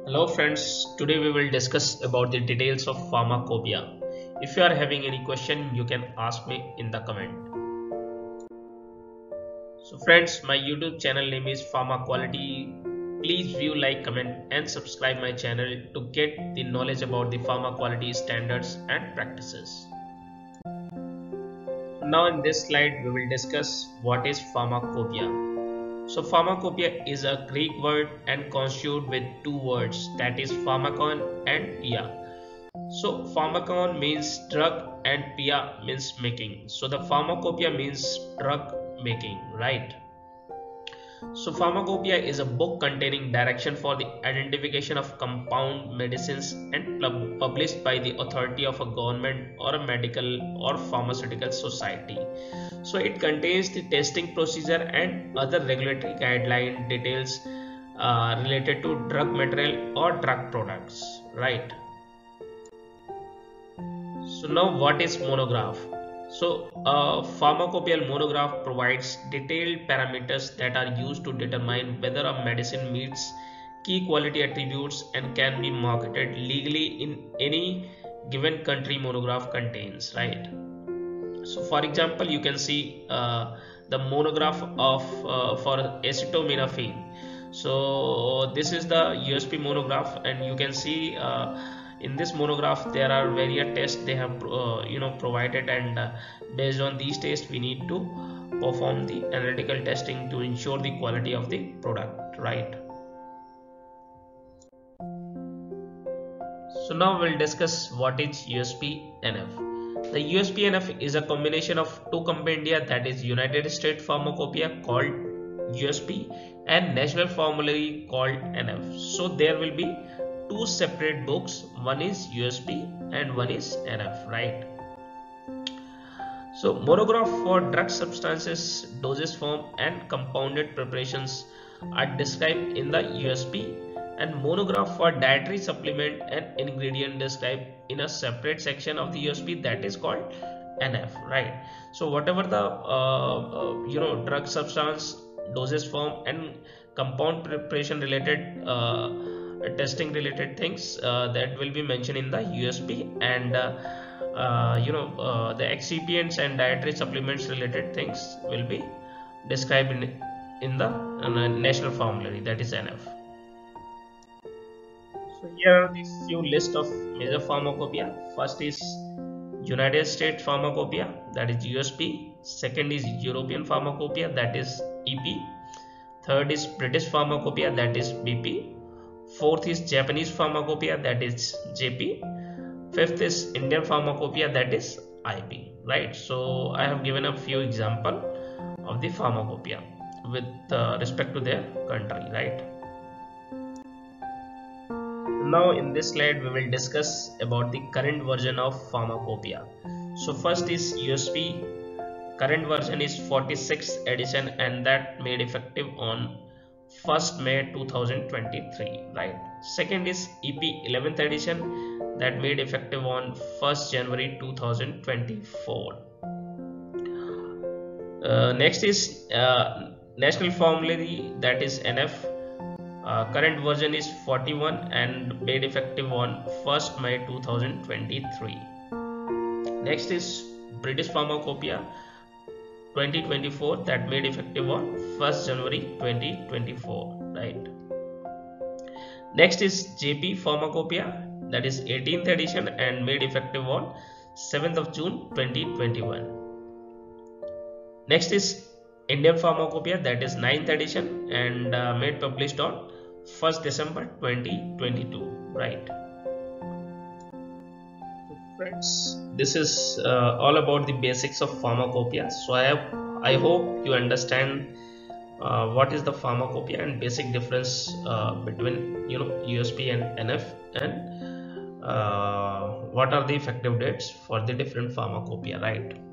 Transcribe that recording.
Hello friends, today we will discuss about the details of Pharmacopeia. If you are having any question, you can ask me in the comment. So friends, my YouTube channel name is Pharma Quality. Please view, like, comment and subscribe my channel to get the knowledge about the pharma quality standards and practices. Now in this slide we will discuss what is Pharmacopeia. So Pharmacopeia is a Greek word and constituted with two words, that is pharmakon and pia. So pharmakon means drug and pia means making. So the Pharmacopeia means drug making, right? So Pharmacopeia is a book containing direction for the identification of compound medicines and published by the authority of a government or a medical or pharmaceutical society. So it contains the testing procedure and other regulatory guideline details related to drug material or drug products, right? So now what is monograph? So a pharmacopoeial monograph provides detailed parameters that are used to determine whether a medicine meets key quality attributes and can be marketed legally in any given country monograph contains, right? So for example, you can see the monograph of for acetaminophen. So this is the USP monograph, and you can see in this monograph there are various tests they have provided, and based on these tests we need to perform the analytical testing to ensure the quality of the product, right? So now we'll discuss what is USP-NF. The USP-NF is a combination of two compendia, that is United States Pharmacopeia called USP and National Formulary called NF. So there will be two separate books, one is USP and one is NF, right? So monograph for drug substances, dosage form and compounded preparations are described in the USP, and monograph for dietary supplement and ingredient described in a separate section of the USP, that is called NF, right? So whatever the drug substance, dosage form and compound preparation related testing related things that will be mentioned in the USP, and the excipients and dietary supplements related things will be described in the national formulary, that is NF. So here are the few list of major pharmacopoeia. First is United States Pharmacopeia, that is USP. Second is European Pharmacopeia, that is EP. Third is British Pharmacopeia, that is BP. Fourth is Japanese Pharmacopeia, that is JP. Fifth is Indian Pharmacopeia, that is IP, right? So I have given a few example of the pharmacopoeia with respect to their country, right? Now in this slide we will discuss about the current version of Pharmacopeia. So first is USP. Current version is 46th edition, and that made effective on 1st May 2023, right? Second is EP 11th edition, that made effective on 1st January 2024. Next is National Formulary, that is NF. Current version is 41 and made effective on 1st May 2023. Next is British Pharmacopeia 2024, that made effective on 1st January 2024, right? Next is JP Pharmacopeia, that is 18th edition and made effective on 7th of June 2021. Next is Indian Pharmacopeia, that is 9th edition and made published on 1st December 2022, right? So friends, this is all about the basics of Pharmacopeia. So I hope you understand what is the Pharmacopeia and basic difference between USP and NF, and what are the effective dates for the different Pharmacopeia, right?